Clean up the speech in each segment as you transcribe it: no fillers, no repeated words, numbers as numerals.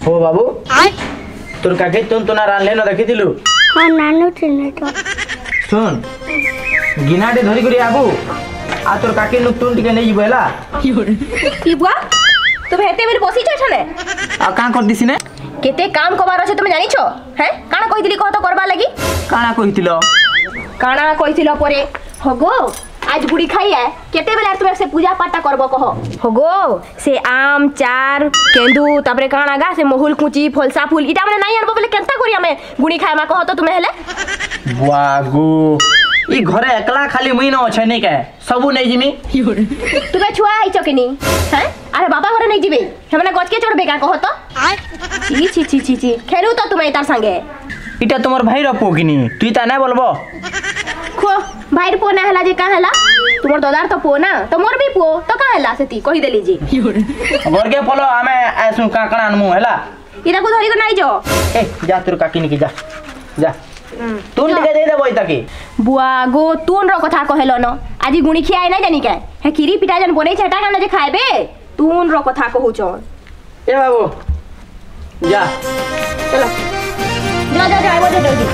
हो बाबू तोर काके तुम ना रान लेनो देखि दिलु हां नानु थिने तो सुन गिनाटे धरी करी आबू आ तोर काके नु तुन टिके नै जिबेला की बुआ तुम हेते बेर बसी छ छले आ का कर दिसि ने केते काम कबार আছে তুমি জানিছো हैं काना कहितली कह तो करबा लागि काना कहितिलो काना कहितिलो परे होगो आज गुड़ी खाई है केते बेला तुम से पूजा पाठ करबो कहो होगो से आम चार केंदू तापरे काना गा से महुल कुची फलसा फूल इटा माने नाही अनबो बेले केनता करी हमें गुड़ी खाए मा कहो तो तुमे हेले वागु ई घरे एकला खाली मुई न छै नै के सबु नै जिमी तुमे छुआ आइ चकिनी हैं अरे बाबा घरे नै जिबे हमने गज के चढ़बे का कहो तो छी छी छी छी छी खेलू तो तुमे तार संगे इटा तुमर भाई रो पोकिनी तुई ता नै बोलबो खो भाईर पो ना हला जे का हला तुमर दादार तो पो ना तो मोर भी पो तो का हला सेती कहि देली जी घर के फलो हमें ऐसु काकड़ा अनमु हला इरा को धरी को नाही जो ए जा तोर काकी निकी जा जा तुन टिके दे दे बोई ताकी बुआ गो तुन रो कथा कहलो न आजी गुणी खियाई नै जानी के हे खीरी पिटा जन बनै छटा काना जे खाइबे तुन रो कथा कहू छ ए बाबू जा चलो जा जा जा बोले जल्दी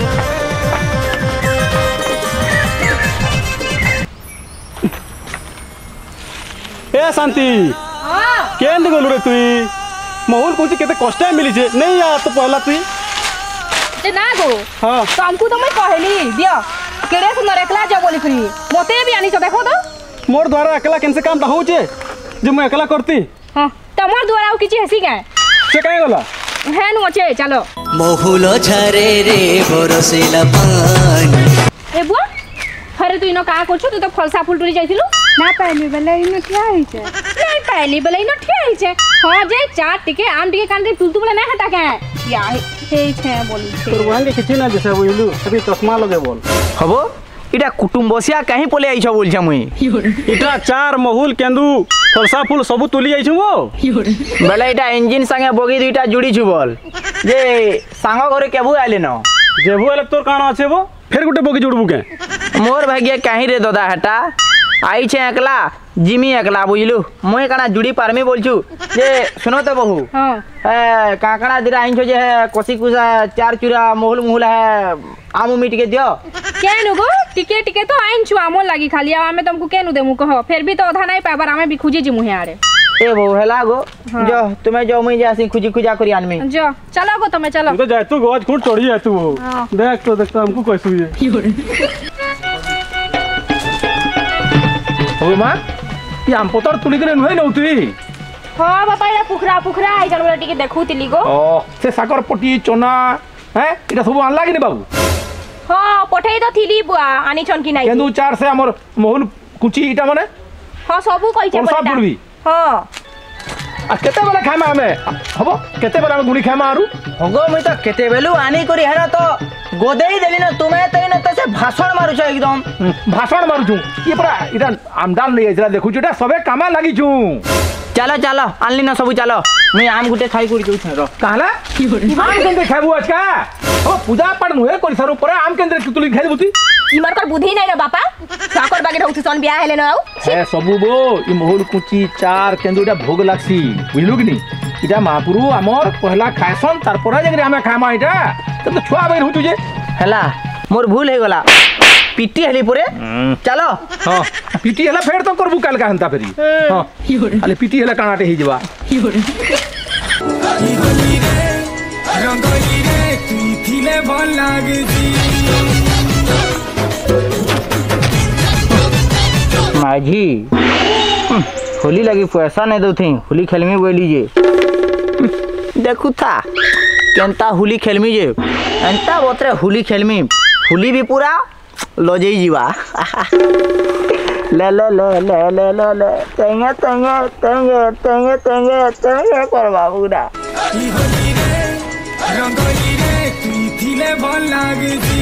ए शांति हां केन गलु रे तुई महुल कुछ केते कष्ट मिली छे नहीं या तो पहला तुई ते ना गो हां तो हमको तो मैं कहली दियो केड़े सुंदर एकला जा बोली फ्री मोते भी आनी छ देखो तो मोर द्वारा अकेला केन से काम होउ छे जे मैं अकेला करती हां तमर द्वारा किछि हसी के से काहे गला है नु छे चलो महुल झरे रे बरसेला पानी ए बुआ अरे तू इनो का करछु तू तो फलसा फूल टुरी जाइथिलु ना पाइली बेले इनो ठिया होइ छै नहीं पहली बेले इनो ठिया ही छे हां जे चाट टिके आम टिके कान रे तुलतु बेले ना हटा के या हे छे बोली छे तोर वहां के किछि ना जैसे बोलू अभी चश्मा लगे बोल हबो इटा कुटुंबसिया काहे पले आइछ बोल छ मुई इटा चार महुल केंदू फलसा फूल सब तुली आइछु वो बेले इटा इंजन संगे बगी दुईटा जुड़ी छु बोल जे सांग घरे केबु आइले न जेबु एले तोर काना আছে वो फिर गुटे बगी जुड़बू के मोर भाग्य काहे रे दादा हटा आई छे एकला जिमी एकला बुझलु मोय काना जुड़ी पारमी बोलछु जे सुनो तो बहू हां ए काकड़ा दिरा आइन छो जे कोसी कुसा चार चूरा मोहल मुहल है आमु मीट के दियो केनु गो टिके टिके तो आइन छु आमो लागी खाली आ हमें तुमको केनु देमु कहो फिर भी तो आधा नहीं पाबर हमें भी खुजी जी मुहे आरे ए बहू हेला गो जो तुम्हें जो मुई जासी खुजी खुजा करी आनमी जो चलो गो तुम्हें चलो तो जाय तू गोज खुद चढ़ी जाय तू देख तो देखता हमको कैसे हुई हो मां ये आम पतर तुली करे नहै नउ तुई हां बापा एला पुखरा पुखरा आई जन टिके देखुतिली गो ओ से सागर पटी चना हैं इटा सब आनला कि ने बाबू हां पठै तो थिली बुआ आनी छन कि नाही केंदू चार से हमर मोहन कुची इटा माने हां सबु कहि छे फलसा फूल भी हां आ केते बेला खाइमा हमें हबो केते बेला हम गुणी खाइमा आरु होगो मुई तो केते बेलु आनी करी है ना तो गोदेई देली ना तुम्हें तई ना तो से भाषण मारू छ एकदम भाषण मारू छु ये पूरा इटा आमदान नहीं आइला देखु छुटा सबे कामा लागि छु चलो चलो आनली ना सब चलो मुई आम गुटे खाई करी छु रो कहला आम केंद्र खाबू आज का ओ पूजा पाठ नुहे कोन सरो पर आम केंद्र तुली खाइ बुती इमर कर बुद्धि नै रे बापा साकर बागे रहउ सन बियाह हेले न आउ ए सबु बो ई मोहल कुची चार केंदुटा भोग लागसी बुझलु कि नी इटा महापुरु हमर पहला खायसन तार पर जगरे हमें खामा इटा तो छुआ बई रहु तुजे हला मोर भूल हे गला पिट्टी हेली पुरे चलो हां पिटी हला फेर तो करबू काल का हंता फेरी हां अले पिटी हला कानाटे ही जवा रंगोली रे तू थिले भल लागसी माझी होली लगी पैसा नहीं दो थी होली खेलमी बोली जे देखू था केंता होली खेलमी जे एंता बोतरे होली खेलमी होली भी पूरा लजई जीवा ले ले ले ले ले ले ले तेंगे तेंगे तेंगे तेंगे तेंगे तेंगे करबा पूरा रंगोली रे तू थिले भल लागसी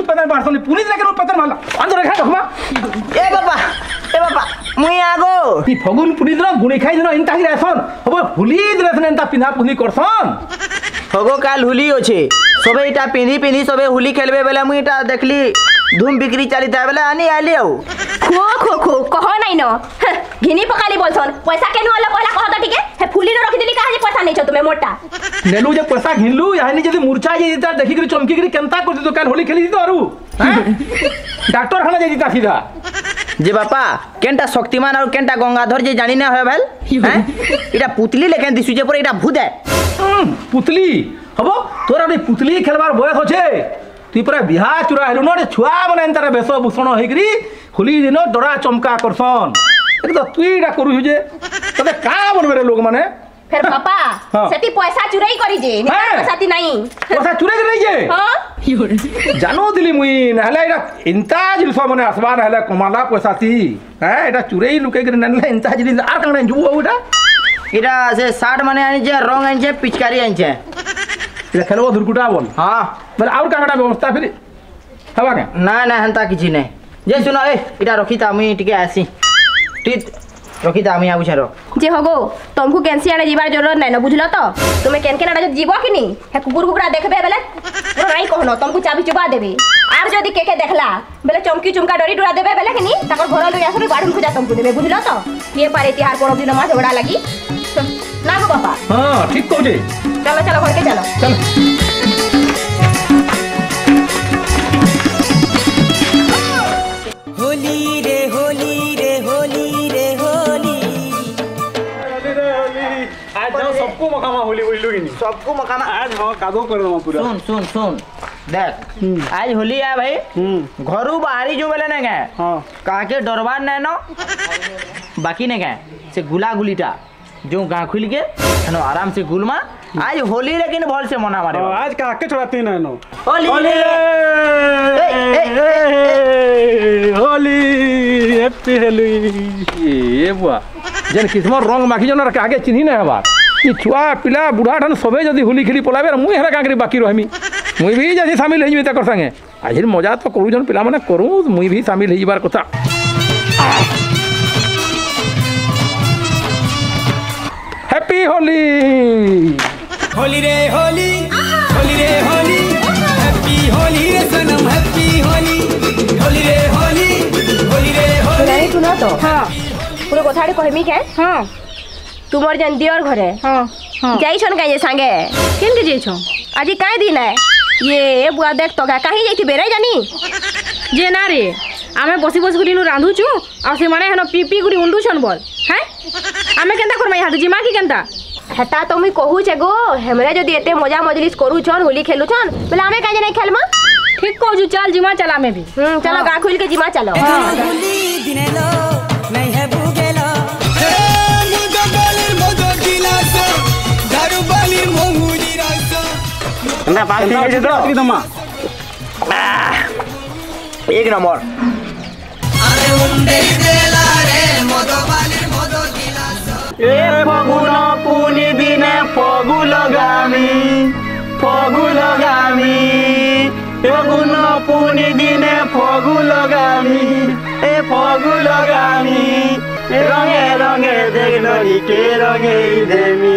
ए बाबा मुई आगो फगुन पुनी दिन गुणी खाई दिन इनता कि रहसन अब होली दिन से इनता पिंधा पुनी करसन हगो काल होली अच्छे सबे इटा पिंधी पिंधी सबे होली खेलबे बेले मुई इटा देखली धूम बिक्री चलीता बेले आनी आली आउ खो खो खो कहो नहीं न घिनी पकाली बोलछन पैसा केनु वाला कहला कह त ठीक है फुली न रखि देली काहे जे पैसा नै छ तुमे मोटा नेलू जे पैसा घिनलू यानी जदी मूर्छा जे दिता देखि करी चमकी करी केनता करती तो काल होली खेली दितो अरु डॉक्टर खाना जे दिता सीधा जे बापा केनटा शक्तिमान और केनटा गंगाधर जे जानि ना होय भेल हैं इटा पुतली लेकिन दिसु जे पर इटा भूत है पुतली हबो तोरा रे पुतली खेलबार बयस होछे तू पूरा बिहा चुरा हेलु न छुआ माने एंतार बेस भूषण होइकरी होली दिन डरा चमका करसन एक तो तू इटा करू जे तबे का बनबे रे लोग माने फिर पापा सेती पैसा चुराई करी जे पैसा ती नहीं पैसा चुराई नहीं जे हां जानो दिली मुई नहले इटा इंता जिलस माने आसमान हले कमाला पैसा ती हैं इटा चुराई लुके करी नहले इंता जिल आर कांगडा जुबो उटा इटा से 60 माने आनी जे रंग आनी जे पिचकारी आनी जे इटा खेलबो दुर्कुटा बोल हां बोले और कांगडा व्यवस्था फिर हवा के ना ना हंता किछि नै जे सुनो ए इटा रखिता मुई टिके आसी टिट रखिता आमी आबु छरो जे होगो तुमको कैंसी आने जीवार जरूरत नहीं न बुझलो तो तुम्हें केन केन आने जीवो कि नहीं है कुकुर कुकुरा देखबे बेले पूरा नहीं कहनो तुमको चाबी चुबा देबे आर जदी के देखला बेले चमकी चुमका डरी डुरा देबे बेले कि नहीं तकर घर लई आसरे बाडुन खुजा तुमको देबे बुझलो तो ये पारे तिहार कोनो दिन मा झगड़ा लगी ना गो बापा हां ठीक कहू जे चलो चलो घर के चलो चल होली रे होली रे होली रे होली आज जाओ सबको मकामा होली बोलू कि नहीं सबको मकामा आज हां कादो कर दम पूरा सुन सुन सुन देख आज होली है भाई घरू बाहरी जो बेले ने गए हां काके डरबार नै न बाकी ने गए से गुला गुलीटा जो गां खुल के हनो आराम से गुलमा आज होली लेकिन भल से मना मारे आज काके छोड़ाती ना नो होली होली हैप्पी होली ये बुआ जन किस्मत रंग माखी जन आगे चिन्ही ना हवा कि छुआ पिला बुढ़ा ठन सबे जदी होली खेली पलाबे मुई हेरा कांकरी बाकी रहमी मुई भी जदी शामिल हेजमी तकर संगे आज मजा तो करू जन पिला माने करू मुई भी शामिल हेजबार कथा हैप्पी होली होली रे होली होली रे होली हैप्पी होली रे सनम हैप्पी होली होली रे होली होली रे होली नहीं सुनो तो हां पूरे कथाड़ी कहमी के हां तुमर जन दियर घरे हां जाई छन काजे संगे केन के जाई छो आज काई दिन है ये बुआ देख तो काहे जाई थी बेरे जानी जे ना रे आमे बसी बसी गुली नु रांधु छु आ से माने हनो पीपी गुली उंडू छन बोल हैं आमे केनता करमै हाथ जिमा की केनता हेता तो मुई कहू छे गो हमरे जदी एते मजा मजलिस करू छन होली खेलू छन बोले आमे काजे नहीं खेलमा ठीक कहू चल जिमा चला में भी चलो गा खुल के जिमा चलो होली दिनेलो नहीं है बुगेलो मुगो बाली मुगो गिलास दारू बाली मोहुरी रास ना पास के दो की दमा एक नंबर अरे उंडे देला रे मोदो बाली मोदो गिलास ए फगुन पुनी दिने फगु लगामी फगुन पुनी दिने फगु लगामी ए फगु लगामी रंगे रंगे देखलो के रंगे देमी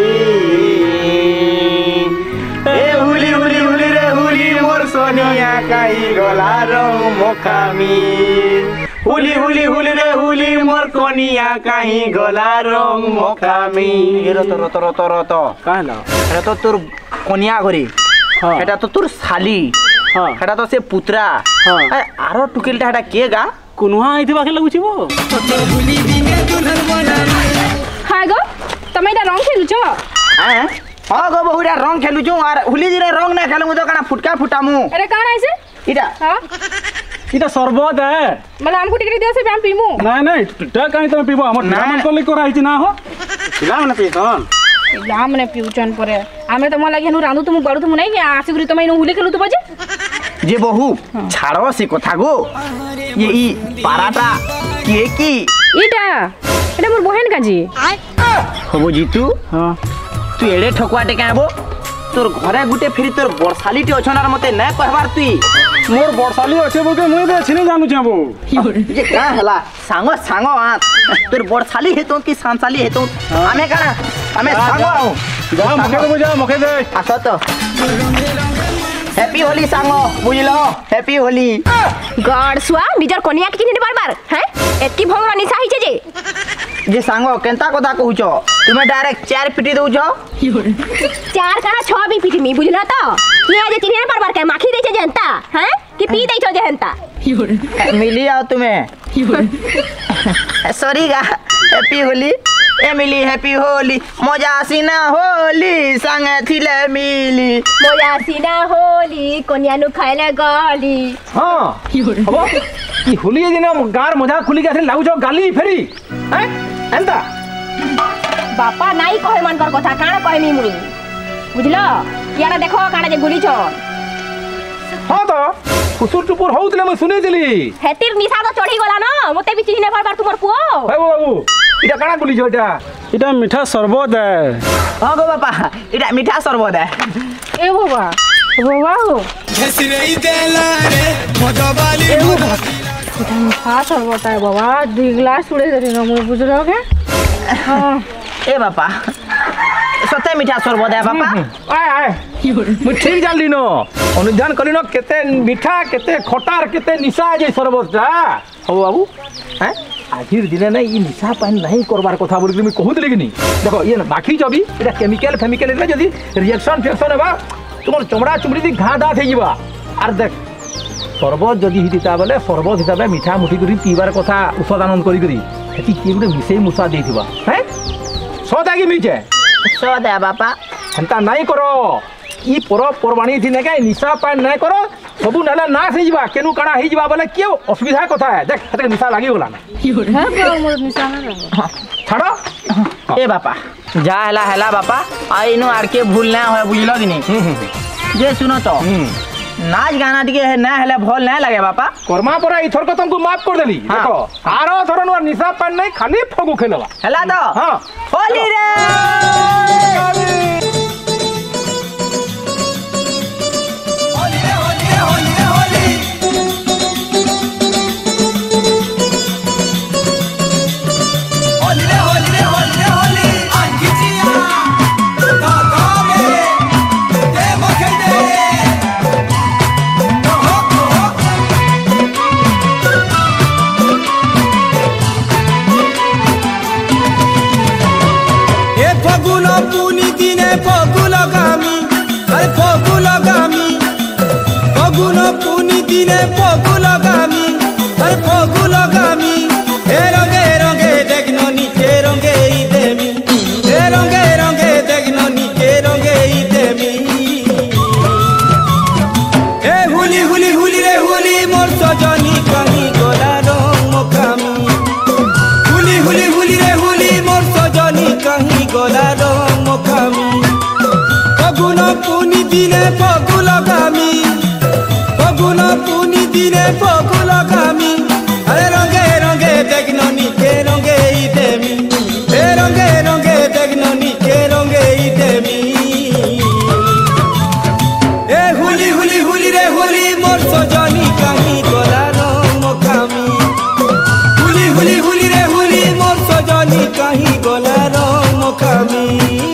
ए हुली हुली हुली रे हुली मोर सोनिया काई गला रंग मोखामी हुली हुली हुली रे हुली मोर कोनिया काई गला रंग मोखामी रत काहला এটা তো তোর কনিয়া ঘরে হ্যাঁ এটা তো তোর শালি হ্যাঁ এটা তো সে পুত্রা হ্যাঁ আরো টুকেলটা এটা কে গা कुनहा आइथि बाके लगुछि बो होली दिने दुल्हन बनामी हाय गो तमे इटा रंग खेलु छ হ্যাঁ হ্যাঁ গো বহুটা রং খেলুছু আর হুলি দিনে রং না খেলু তো কানা ফুটকা ফুটামু अरे काना ऐसे এটা हां इटा सरबत है मतलब हमको टिकट दियो से हम पीमु नहीं नहीं टा काई तमे पीबो हमर नाम को ले कोरा आइछि ना हो पिला मने पीतन लाम ने पिउचन परे आमे त म लागि हनु रांधु तुम बडु तुम नहीं आसी गुरी तमे हुली खेलु तो बजे যে বহু ছাড়ো সে কথা গো ये ई পারাটা কে কি इटा এটা मोर बहन काजी হবো জিতু हां তুই এড়ে ঠকুয়াটে কেবো তোর ঘরে গুটে ফিরি তোর বর্ষালিটি অছনার মতে না কহবার তুই मोर बरसाली अच्छे बोल के मुई बे छिनी जानू चाबो जे का हला सांगो सांगो आ तोर बड़साली हेतो कि सांसाली हेतो आमे काना आमे सांगो जा मके को बुझा मके दे आसो तो हैप्पी होली सांगो बुझलो हैप्पी होली गड सुआ निजर कनिया के चिन्ह बार हैं एतकी भंगरा निशा हिचे जे सांगो केंता कथा कहूछ तुमे डायरेक्ट 4 पिटी दउछ 4 काना 6 भी पिटी मी बुझला तो ये जे चिन्ह बार के माखी देछे जनता हैं कि पी देछो जनता मिली आओ तुम्हें सॉरी गा हैप्पी होली एमिली हैप्पी होली मजा सीना होली संगे थिले मिली मोया सीना होली कनिया नु खाइले गली हां हबो ई होली दिन गार मजा खुली के लागु छ गाली फेरी हैं एंता बापा नाई कहे मन कर कथा काना कहमी मुई बुझलो यारा देखो काना जे गुली छ हां तो कुसुर टुपुर होउतले म सुनै दिली हेतिर निशा तो चढ़ी गला न मते भी चिन्ह बार तुमर पुओ हे बाबू इटा काना गुली छ इटा इटा मीठा शरबत है हां गो बापा इटा मीठा शरबत है ए बाबा बाबा हो घसरई देला रे मधवाली हाँ सर बताए बाबा 2 गिलास उड़े दे ना मुझे बुझ रहा है हां ए बापा सते मीठा शरबत है बापा आय आय मु ठीक जानली न अनुधान करी न केते मीठा केते खटार केते निशा जे शरबत जा हो बाबू हैं आखिर दिने नै ई निशा पान नहीं करबार कथा बोली मी कहू दिले कि नहीं देखो ये बाकी जबी एटा केमिकल फेमिकल रे जदी रिएक्शन फेक्शन हेबा तुमर चमड़ा चुमड़ी दी घा दात हेजिबा आर देख शरबत जदी हिदिता बोले शरबत हिसाबे मीठा मुठी करी पीबार कथा औषध आनंद करी करी हेती की गुटे मिसे मुसा देथिबा हैं सदा की मिचे सदा है बापा हेंता नहीं करो ई परब परबाणी थी ने निशा पान नहीं करो सबु नाला नाश हे जिबा केनु काना हे जिबा बोले क्यों असुविधा कथा है देख हेते निशा लागी होला ना है बाबा मोर निशाना लगा छाड़ो ए बापा जा हला हला बापा आइनो आर के भूल ना होय बुझलो कि नहीं जे सुनो तो नाच गाना दिके है ना हले भल ना लगे बापा कर्मा परा इथर को तुमको माफ कर देली हाँ। देखो आरो थरन और निशा पान नहीं खाली फगु खेलवा हला तो हां होली रे दिने पगु लगामी अरे पगु लगामी ए रंगे रंगे देखनो नीचे रंगे ई देमी ए रंगे रंगे देखनो नीचे रंगे ई देमी ए हुली हुली हुली रे हुली मोर सजनी कहीं गोला रंग मोकामी हुली हुली हुली रे हुली मोर सजनी कहीं गोला रंग मोकामी पगुन पुनी दिने पगु लगामी पगुन पुनी दिने पगु लगामी अरे रंगे रंगे देखनो नीचे रंगे ई देमी ए रंगे रंगे देखनो नीचे रंगे ई देमी ए हुली हुली हुली रे हुली मोर